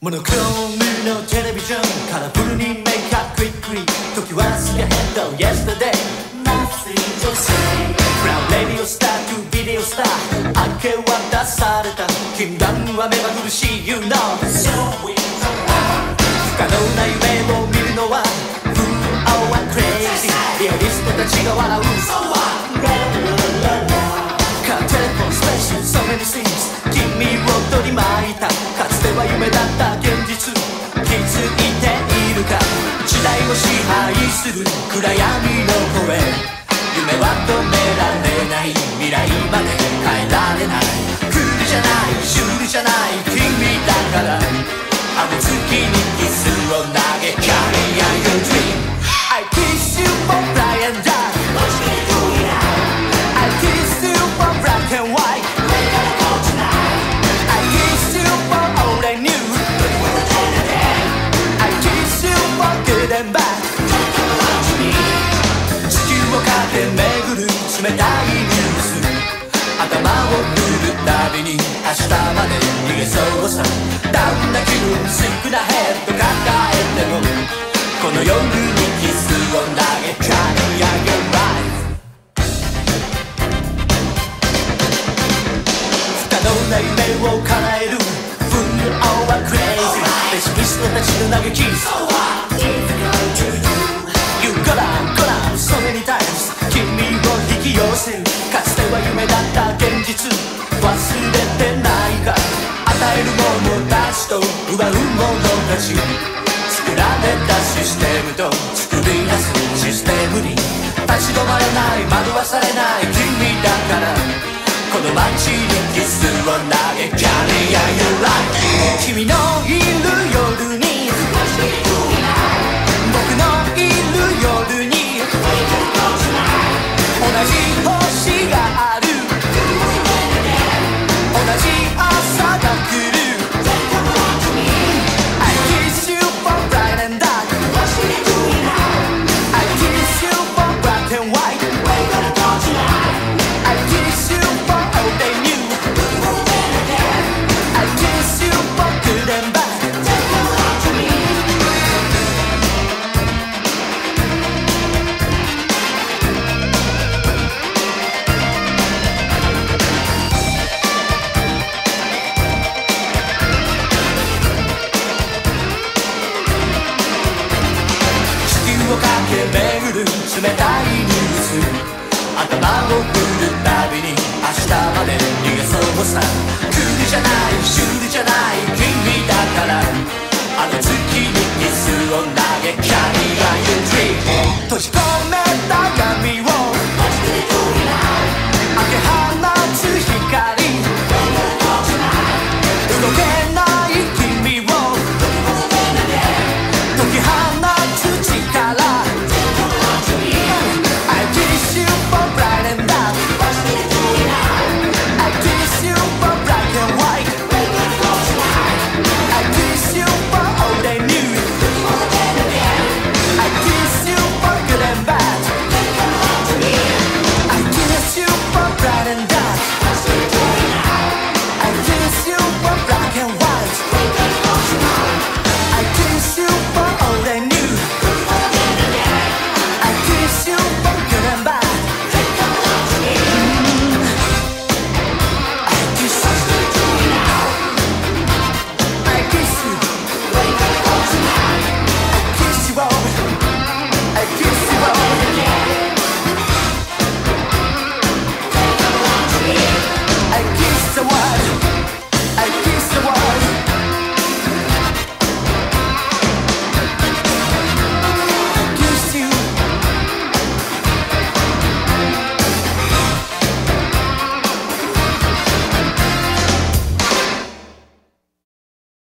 モノクロームのテレビジョンカラフルにメイクアップクイックリ時は過ぎヘッド Yesterday Nothing to say From radio star to video star 明け渡された禁断は目まぐるしい You know So we don't know 不可能な夢を見るのは Fool or crazy リアリストたちが笑う So what? Car telephone special so many things 君を取り巻いたかつては夢だった現実気づいているか時代を支配する暗闇の声夢は止められない未来まで変えられないクールじゃないシュールじゃない君だからあの月にキスを投げ Carry on your dream I kiss you for fly and die I kiss you for black and white I kiss you for all I knew I kiss you for good and bad 地球を駆け巡る冷たいニュース頭を振るたびに明日まで逃げそうさダウンな気分シックなヘッド抱えてもこの夜にキスを投げ Carry on your life 不可能な夢を叶える Fool or crazy レシピストたちの嘆き So what? You gotta so many times 君を引き寄せるかつては夢だった現実忘れてないか与える者たちと奪う者たち作られたシステムと作り出すシステムに立ち止まれない惑わされない君だからこの街にキスを投げ Carry on your life 君のいる夜に僕のいる夜に同じ星がある同じ朝が来る I kiss you for bright and dark I kiss you for black and white I kiss you for all they knew I kiss you for good and bad駆け巡る冷たいニュース頭を振るたびに明日まで逃げそうさクールじゃないシュールじゃない君だからあの月にキスを投げ Carry on your dream 閉じ込